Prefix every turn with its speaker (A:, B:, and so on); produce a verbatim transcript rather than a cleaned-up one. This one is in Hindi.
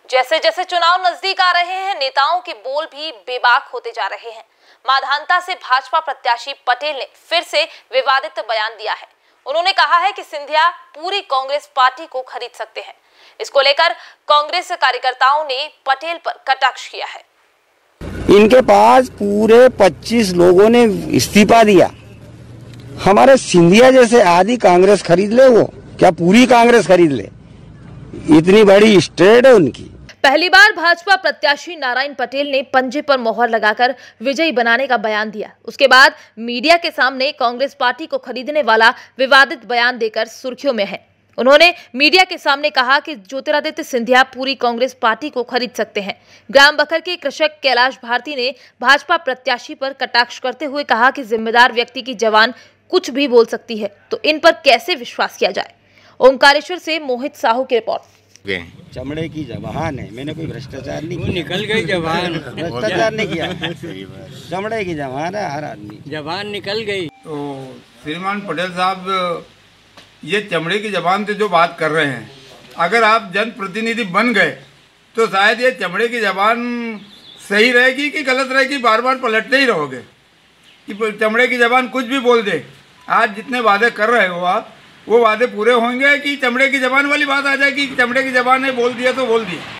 A: जैसे जैसे चुनाव नजदीक आ रहे हैं, नेताओं के बोल भी बेबाक होते जा रहे हैं। माधानता से भाजपा प्रत्याशी पटेल ने फिर से विवादित बयान दिया है। उन्होंने कहा है कि सिंधिया पूरी कांग्रेस पार्टी को खरीद सकते हैं। इसको लेकर कांग्रेस कार्यकर्ताओं ने पटेल पर कटाक्ष किया है।
B: इनके पास पूरे पच्चीस लोगों ने इस्तीफा दिया। हमारे सिंधिया जैसे आधी कांग्रेस खरीद ले, वो क्या पूरी कांग्रेस खरीद ले? इतनी बड़ी स्टेट है उनकी।
A: पहली बार भाजपा प्रत्याशी नारायण पटेल ने पंजे पर मोहर लगाकर विजयी बनाने का बयान दिया। उसके बाद मीडिया के सामने कांग्रेस पार्टी को खरीदने वाला विवादित बयान देकर सुर्खियों में है। उन्होंने मीडिया के सामने कहा कि ज्योतिरादित्य सिंधिया पूरी कांग्रेस पार्टी को खरीद सकते हैं। ग्राम बखर के कृषक कैलाश भारती ने भाजपा प्रत्याशी पर कटाक्ष करते हुए कहा कि जिम्मेदार व्यक्ति की जवान कुछ भी बोल सकती है, तो इन पर कैसे विश्वास किया जाए। ओंकारेश्वर से मोहित साहू की रिपोर्ट।
B: चमड़े की जबान है, मैंने कोई भ्रष्टाचार नहीं किया।
C: निकल गई जबान।
B: भ्रष्टाचार नहीं किया, चमड़े की जबान है हर आदमी।
C: जबान निकल गई।
D: तो श्रीमान पटेल साहब, ये चमड़े की जबान से जो बात कर रहे हैं, अगर आप जनप्रतिनिधि बन गए तो शायद ये चमड़े की जबान सही रहेगी कि गलत रहेगी, बार बार पलटते ही रहोगे कि चमड़े की जबान कुछ भी बोल दे। आज जितने वादे कर रहे हो आप, वो वादे पूरे होंगे कि चमड़े की जबान वाली बात आ जाएगी कि चमड़े की जबान ने बोल दिया तो बोल दिया।